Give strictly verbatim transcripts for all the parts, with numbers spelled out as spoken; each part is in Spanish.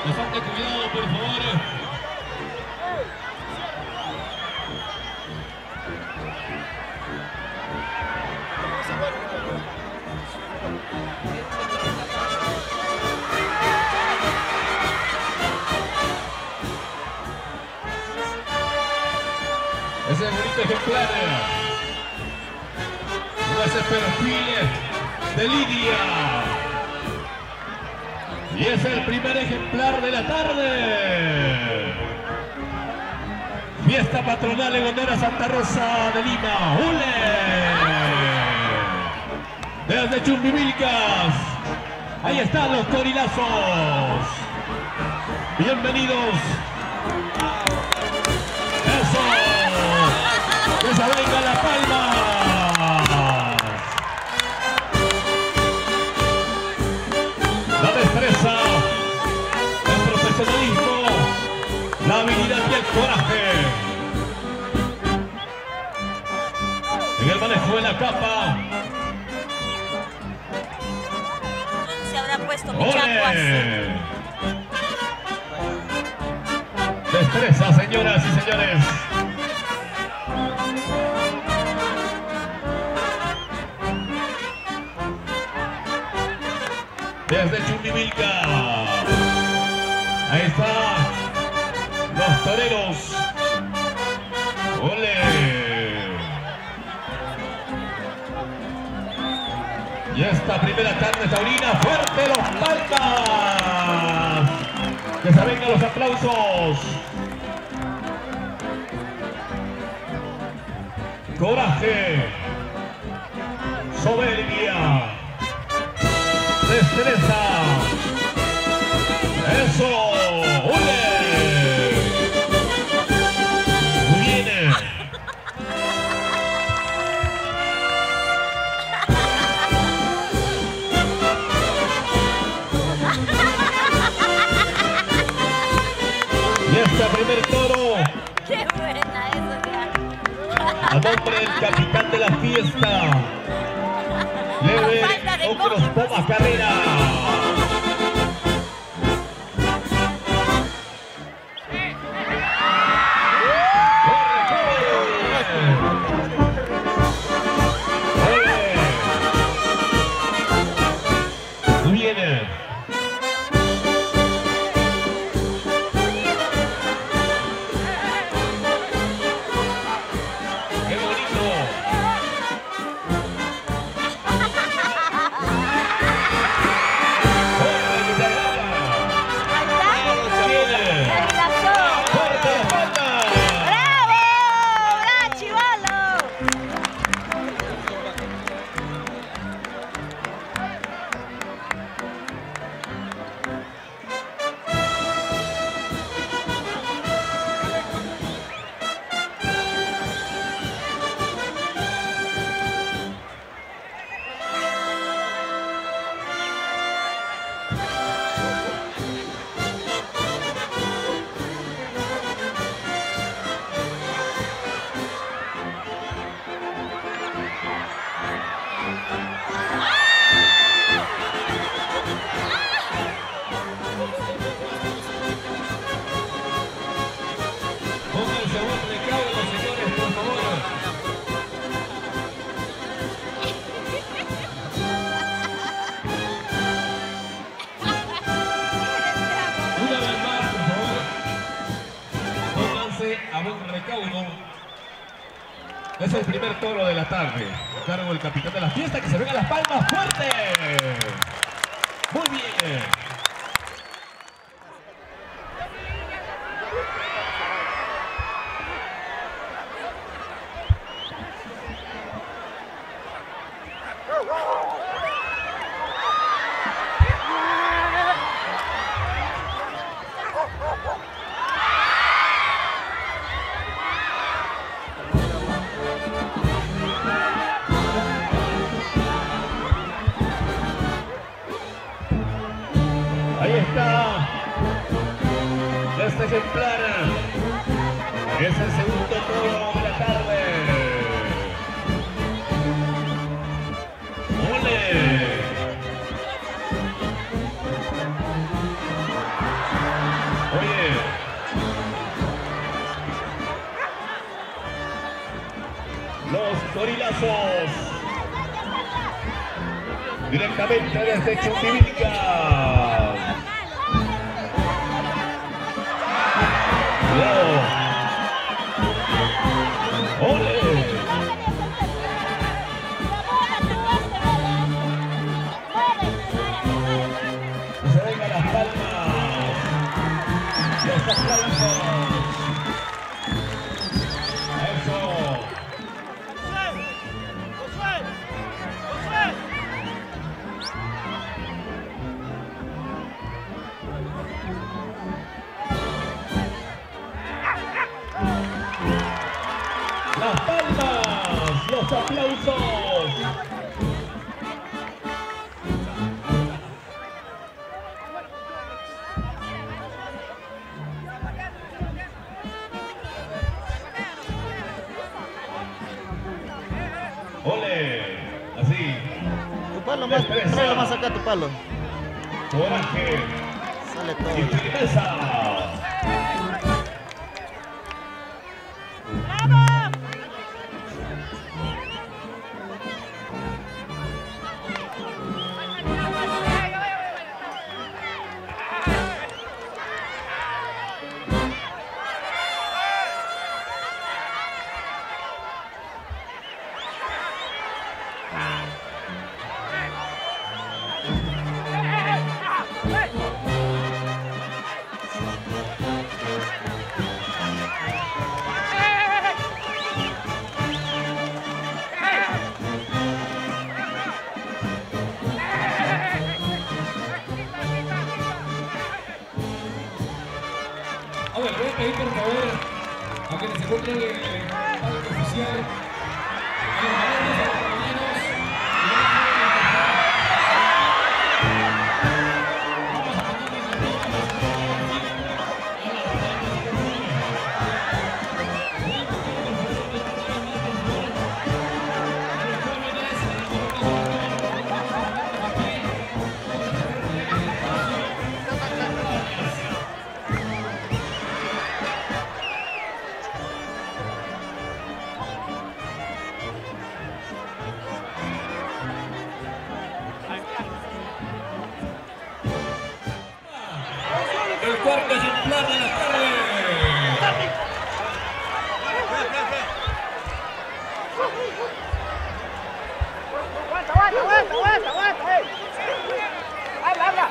Bastante cuidado, por favor. Ese bonito ejemplar. Ese perfil de Lidia. Y es el primer ejemplar de la tarde. Fiesta patronal Legonera Santa Rosa de Lima. ¡Ule! Desde Chumbivilcas. Ahí están los corilazos. Bienvenidos. Eso. Que se venga la palma. La destreza, el profesionalismo, la habilidad y el coraje. En el manejo de la capa. Se habrá puesto mi chacuas. Destreza, señoras y señores. Desde Chumbivilca. Ahí está. Los toreros. ¡Ole! Y esta primera tarde taurina, fuerte los palmas. Que se vengan los aplausos. Coraje. Soberbia. Destreza. Eso. ¡Ole! Muy bien. Y este primer toro. ¡Qué buena eso, ya! A nombre del capitán de la fiesta. Leve Ocros Poma Carrera. Muy bien. Qué bonito. Pónganse a buen recaudo, señores, por favor. Una vez más, por favor. Pónganse a buen recaudo. Es el primer toro de la tarde. A cargo del capitán de la fiesta, que se vengan las palmas fuerte. Muy bien. Ahí está. Este ejemplar es el segundo toro de la tarde. ¡Ole! Gorilazos. Directamente desde Chundivilca. Cuidado. ¡Ole! Que se vengan las palmas. Los aplausos. Eso. Las palmas, los aplausos. Ole, así. Tu palo más, tráelo más acá tu palo. Coraje. Sale todo. Y firmeza. A ver, voy a pedir por favor a quienes se encuentren en el palco oficial, a los maestros, a los compañeros, vamos a ponernos en pie para el cuarto ejemplar de la tarde. Aguanta, aguanta, aguanta, aguanta, aguanta, eh. Habla, habla.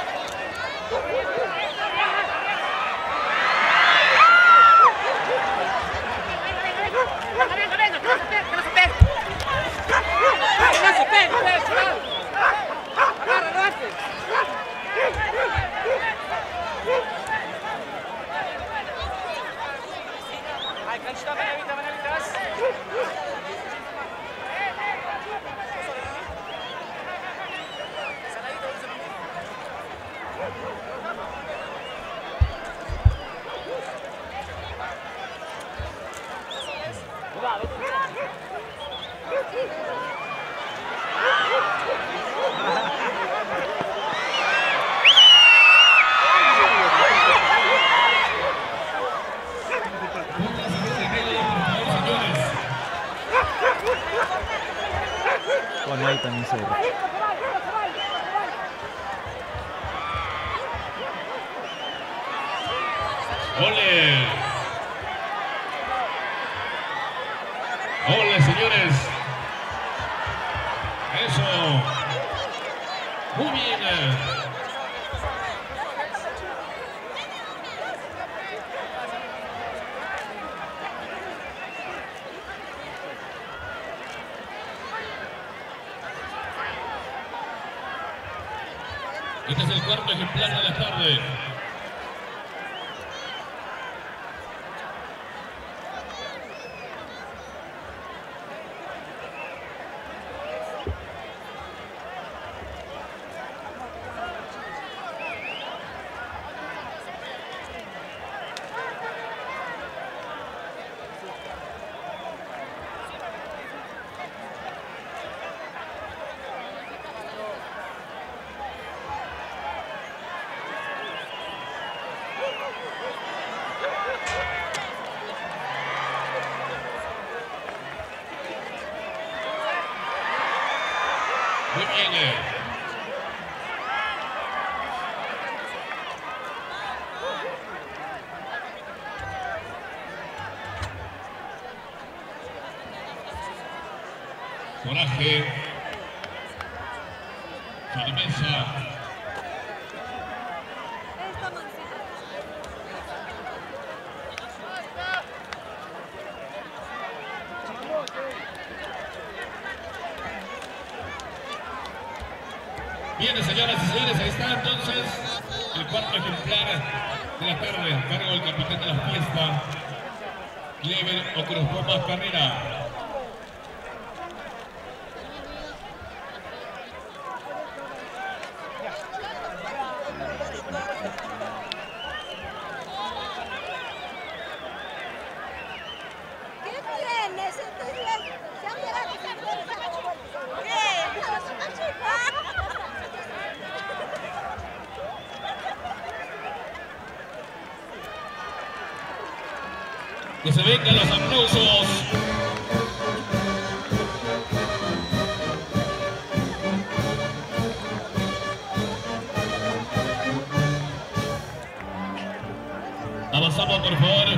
Venga, venga, venga, que no se pegue, que no se pegue. Que no se pegue, no se pegue. Agárralo antes. Ay, canchita, manavita, manavitas. Bueno, ahí también se ve. Ole. Ole, señores. Eso. Muy bien. Este es el cuarto ejemplar de la tarde. coraje, firmeza. Bien, señoras y señores, ahí está entonces el cuarto ejemplar de la tarde, a cargo del capitán de la fiesta, Clever Ocruzco Mascarrera. Que se vengan los aplausos. Avanzamos, por favor.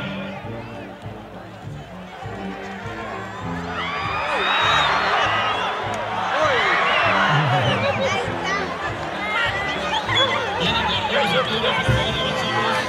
Vienen carneros a todos, por favor, avanzamos.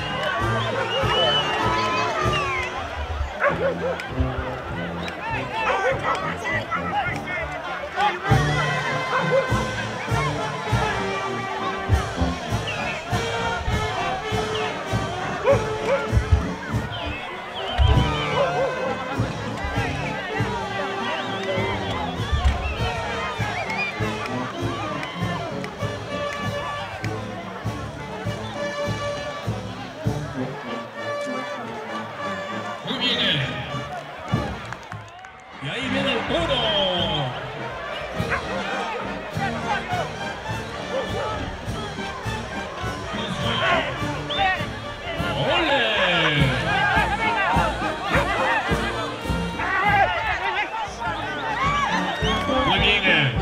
Muy bien. Y ahí viene el toro. ¡Ole! Muy bien.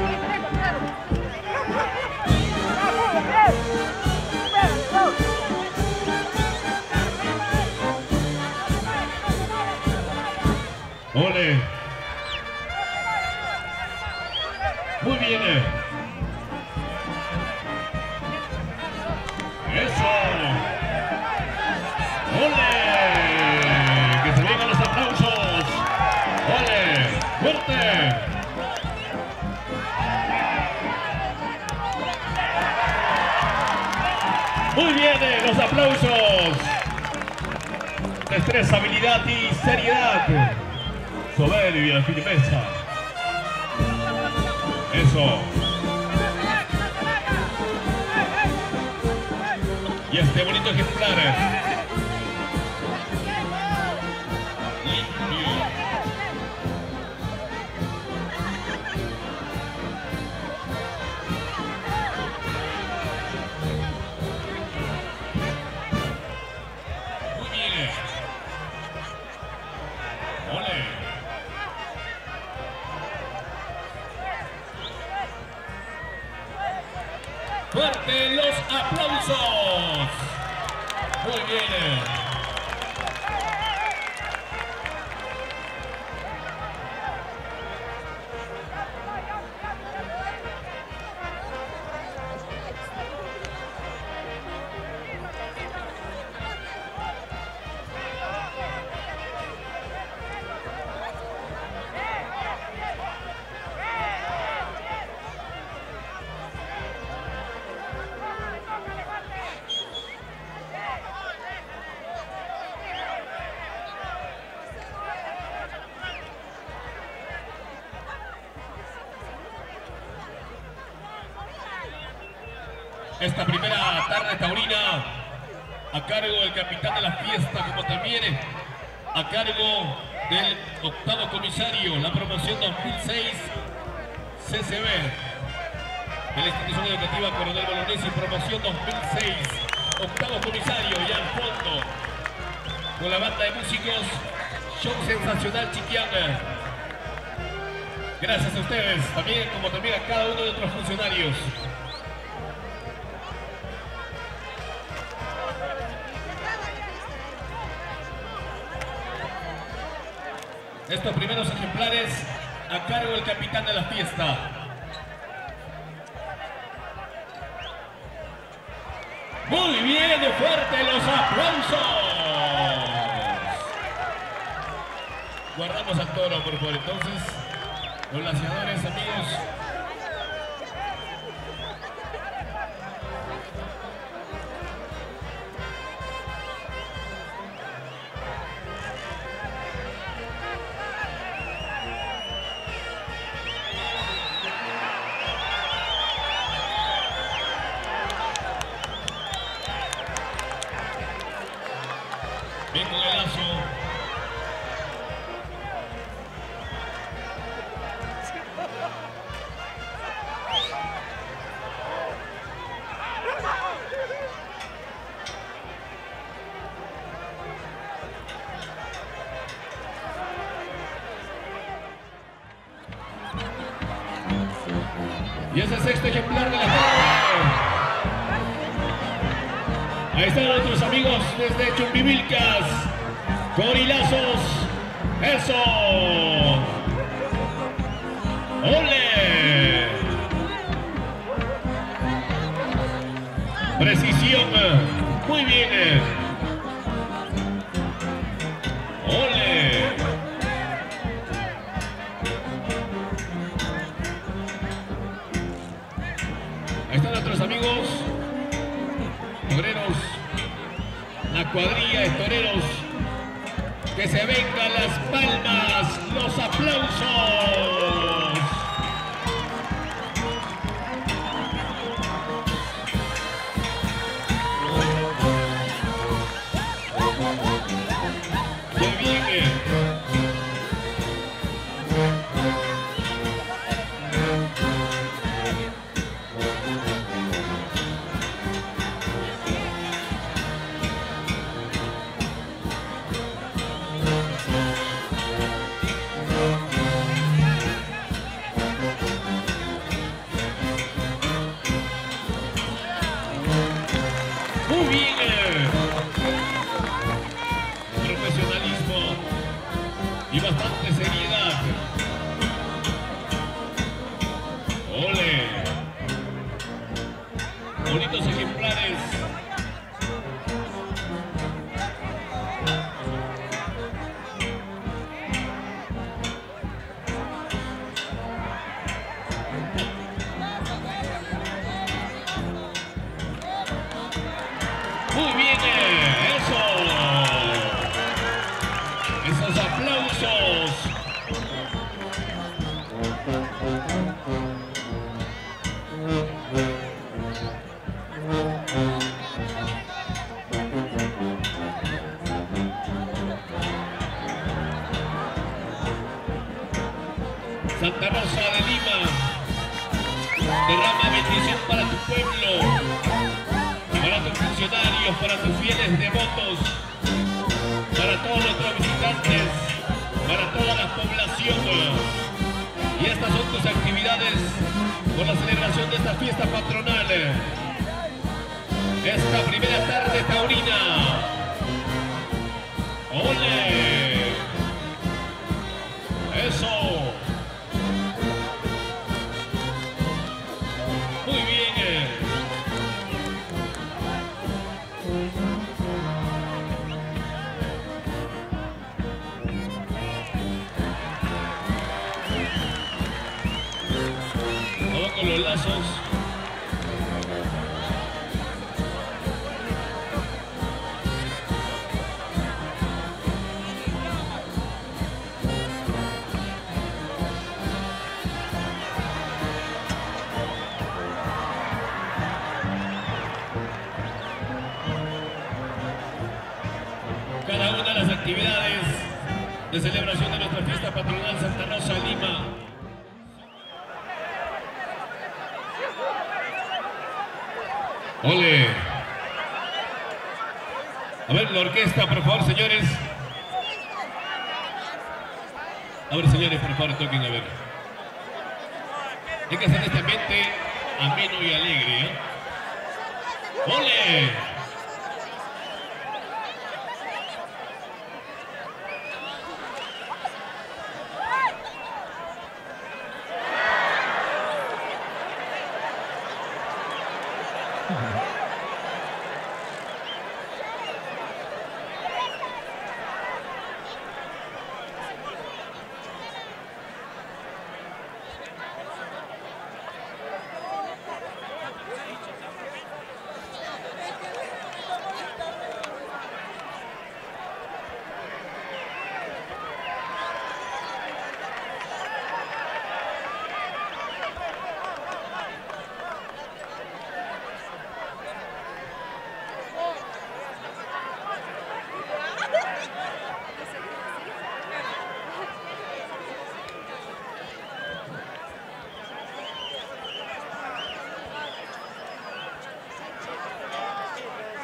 ¡Ole! Muy bien. ¡Eso! ¡Ole! ¡Que se vengan los aplausos! ¡Ole! ¡Fuerte! Muy bien, los aplausos. Destreza, habilidad y seriedad. Soberbia, firmeza. Eso. Y este bonito ejemplar. Limpio. Muy bien. Ole. Fuerte los aplausos. Muy bien. Esta primera tarde taurina a cargo del capitán de la fiesta, como también a cargo del octavo comisario, la promoción dos mil seis C C B de la institución educativa Coronel Bolognesi, promoción dos mil seis, octavo comisario, y al fondo con la banda de músicos Show Sensacional Chiquianga. Gracias a ustedes, también como también a cada uno de nuestros funcionarios. Estos primeros ejemplares a cargo del capitán de la fiesta. Muy bien, fuerte los aplausos. Guardamos al toro, por favor. Entonces, los lanzadores, amigos. Bien con el lazo. Y ese sexto ejemplar de la tarde. Ahí están nuestros amigos desde Chumbivilcas. Gorilazos. Eso. ¡Ole! Precisión. Muy bien. ¡Ole! Ahí están nuestros amigos toreros, la cuadrilla de toreros. Que se vengan las palmas, los aplausos. ¡Qué bien! Muy bien. Profesionalismo y bastante seriedad. Ole. Bonitos ejemplares. Muy bien, eso. Esos aplausos. Santa Rosa de Lima, derrama bendición para tu pueblo, para tus funcionarios, para tus fieles devotos, para todos nuestros visitantes, para toda la población. Y estas son tus actividades por la celebración de esta fiesta patronal. Esta primera tarde taurina. ¡Ole! ¡Eso! Muy bien. Vamos con los lazos. Cada una de las actividades de celebración de nuestra fiesta patronal Santa Rosa de Lima. ¡Ole! A ver, la orquesta, por favor, señores. A ver, señores, por favor, toquen, a ver. Hay que hacer este ambiente ameno y alegre, ¿eh? ¡Ole!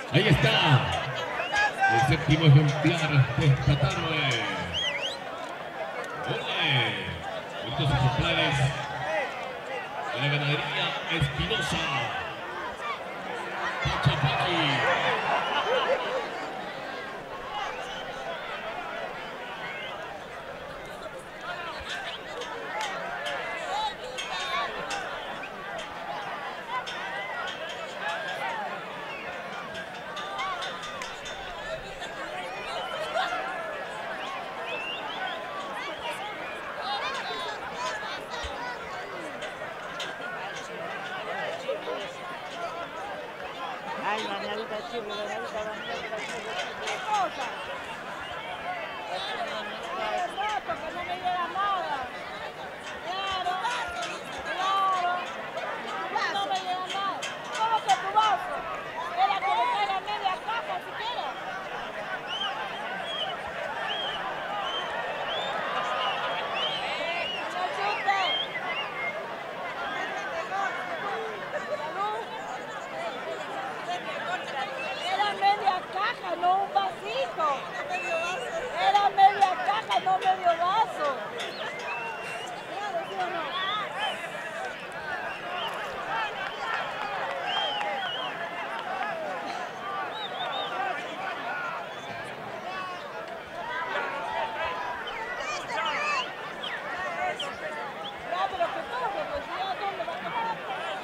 Ahí está. El séptimo ejemplar de esta tarde. ¡Ole! Estos ejemplares de la ganadería Espinosa. Pachapaqui. Ay, bañadita chile, bañadita, bañadita chile. ¿Qué cosa? Hace rato que no me llega nada. Claro, claro. No me llega nada. ¿Cómo que tu vaso? Era que me traiga media caja siquiera. Era media caja, no un vasito. Era media caja, no medio vaso. Claro, ¿sí o no? Ya, pero que todo, pues ya, ¿dónde va a tomar?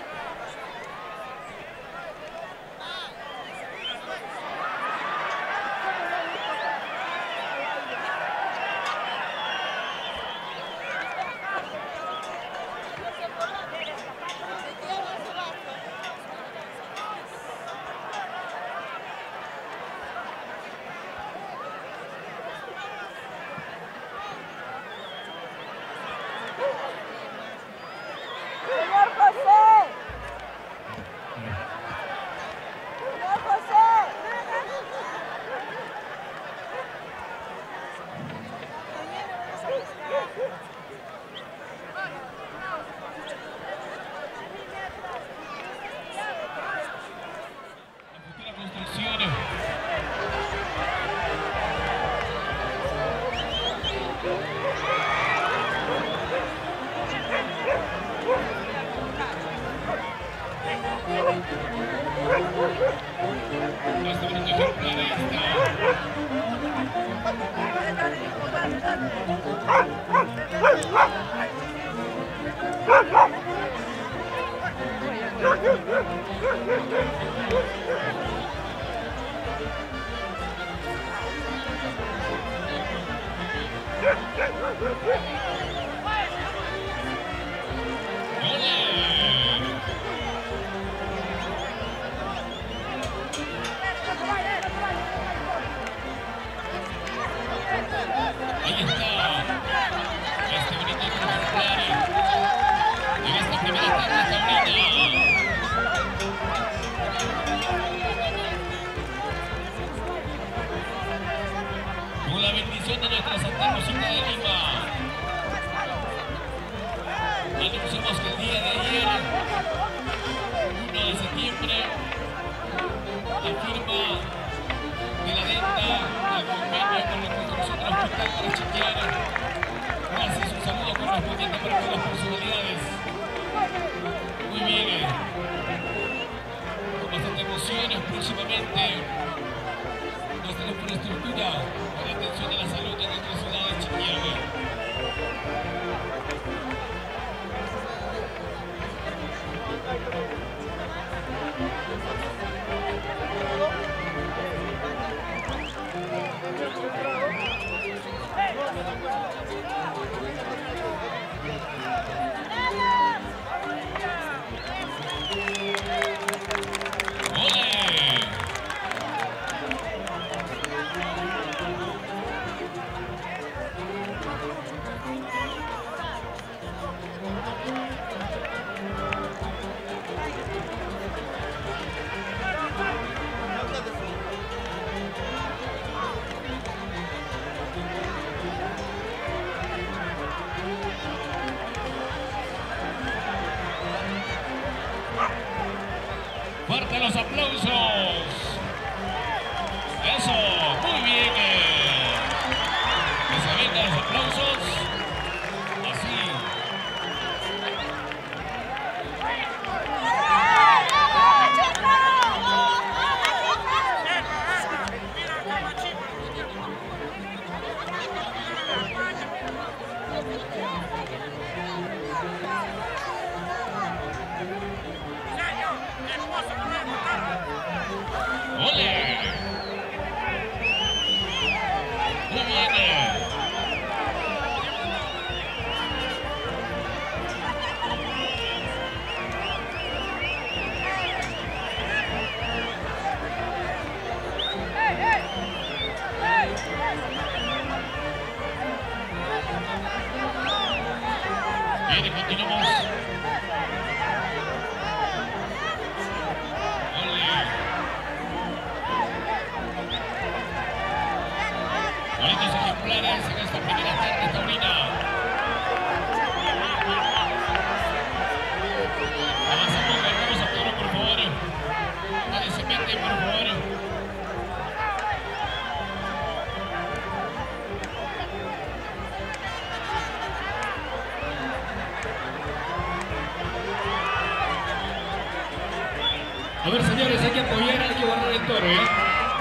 Señor José. Señor José. Futuras construcciones. Este bonito ejemplar ahí Ahí está. Este bonito ejemplar en esta primera tarde taurina. Con la bendición de nuestra Santa Rosita de Lima, anunciamos que el día de ayer, uno de septiembre, la firma de la venta del convenio con la construcción del hospital para Chiquiana. Gracias, un saludo correspondiente para todas las personalidades. Muy bien, con bastante emociones próximamente nuestra infraestructura para la atención de la salud de nuestra ciudad de Chiquiana. Fuerte los aplausos ejemplares en esta primera tarde taurina. Avanzamos, ganamos a toro, por favor. Nadie se mete, por favor. A ver, señores, hay que apoyar, hay que guardar el toro, ¿eh?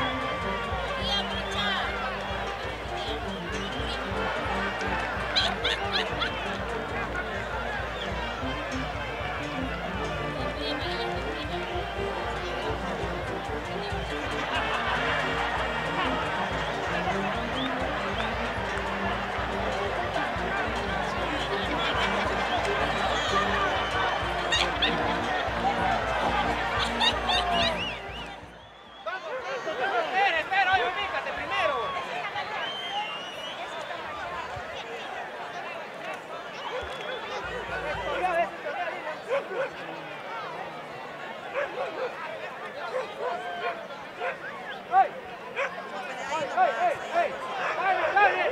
Espera, espera, oye, ubícate primero. ¡Ay! ¡Ay, ay, ay! ¡Ay! ¡Ay!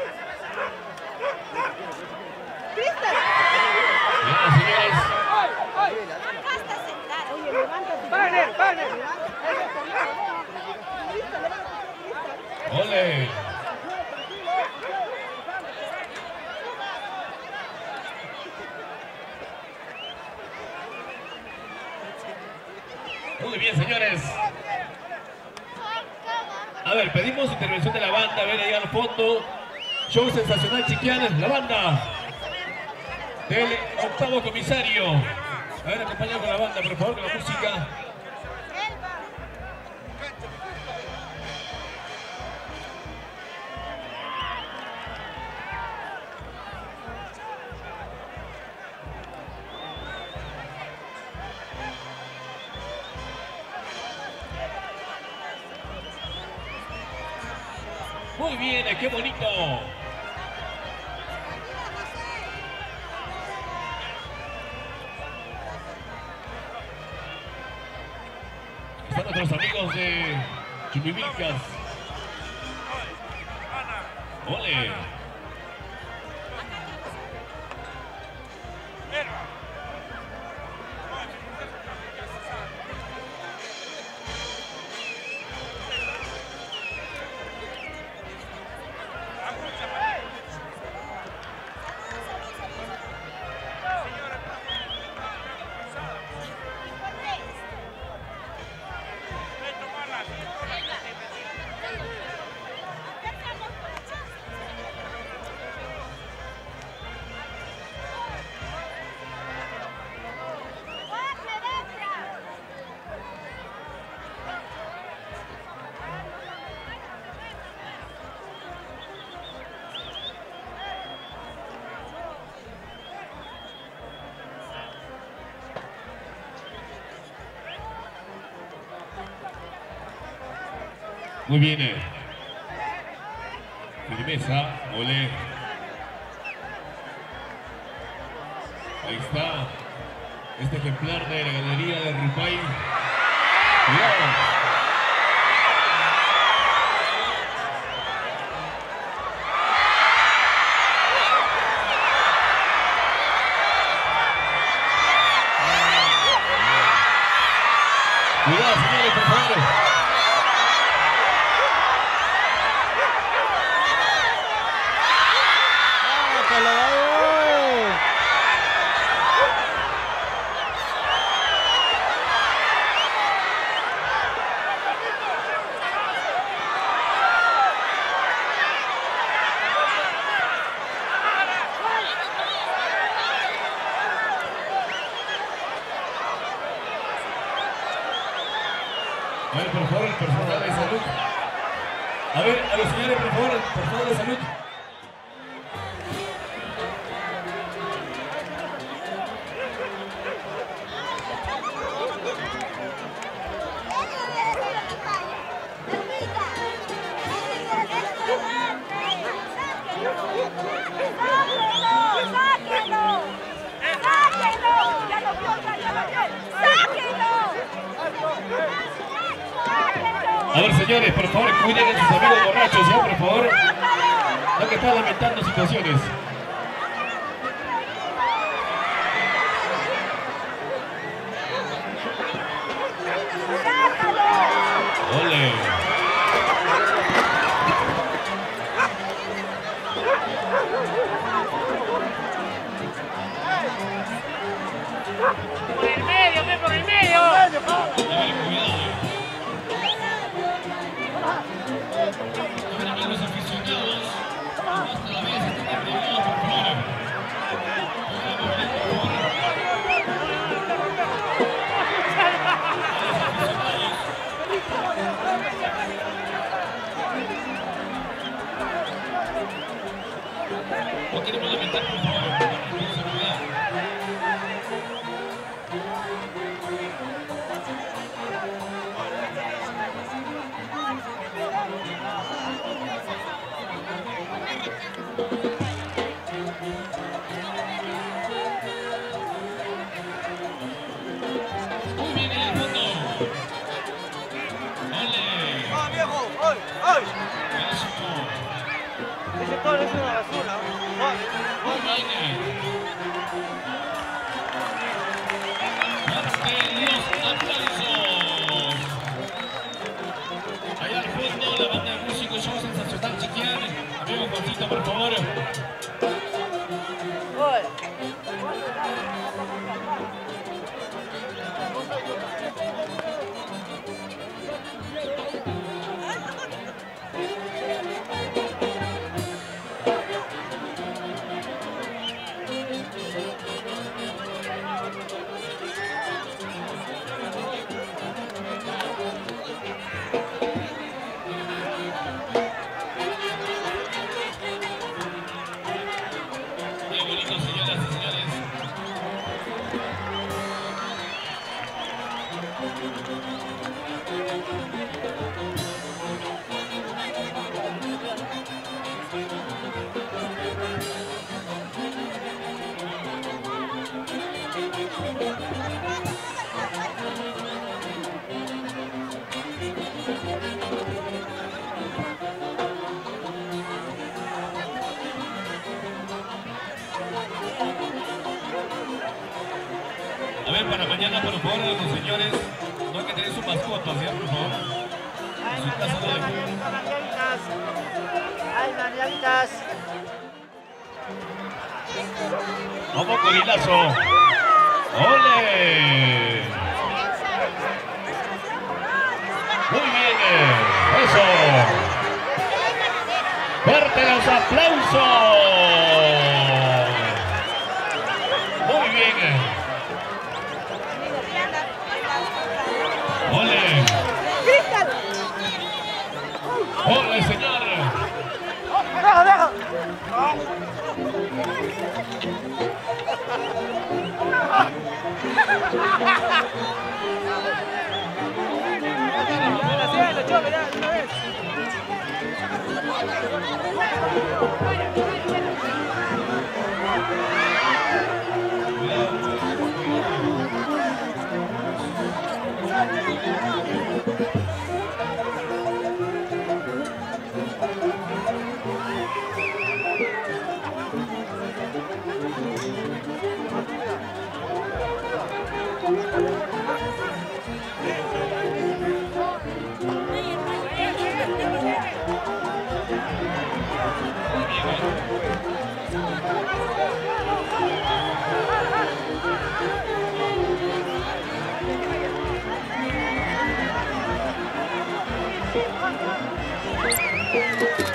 ¡Cristian! Bien, señores. ¡Ay, ay! Acá está sentado. Oye, levántate. ¡Banner, banner! Ole. Muy bien, señores. A ver, pedimos intervención de la banda. A ver, ahí al fondo. Show sensacional, chiquianas. La banda del octavo comisario. A ver, acompañado con la banda, por favor, con la música. Muy bien, qué bonito. Están nuestros amigos de Chumivilcas. Ole. Muy bien. eh. Firmeza, ole. Ahí está. Este ejemplar de la galería de Ripay. Cuidado. Cuidado, señores, por favor. A ver, por favor, el personal de salud. A ver, a los señores, por favor, el personal de salud. A ver, señores, por favor, cuiden a sus amigos borrachos, ¿ya? Por favor. la que está lamentando situaciones. ¡Ole! Por el medio, ve por el medio. Dale, cuidado. A ver, amigos aficionados, más todavía se están atreviendo, por favor. No queremos lamentar, por favor, por responsabilidad. Muy bien en el fondo. ¡Ole! ¡Ah, viejo! ¡Ay! ¡Ay! Eso. Ese todo es una basura. ¡Ay! Muy bien. Fuerte los aplausos. Allá al fondo la banda de músicos Show Sensacional Chiquián. Amigo Juancito, por favor. Qué bonito, señoras y señores. A ver, para mañana, por favor, los señores, no hay que tener su mascota, ¿sí? Por favor. En su casa no de juego. ¡Ay, Marianitas! Vamos, Corilazo. ¡Ole! Muy bien, eso. Fuerte los aplausos. Muy bien. ¡Ole! ¡Ole, señor! ¡Deja, deja! Thank you.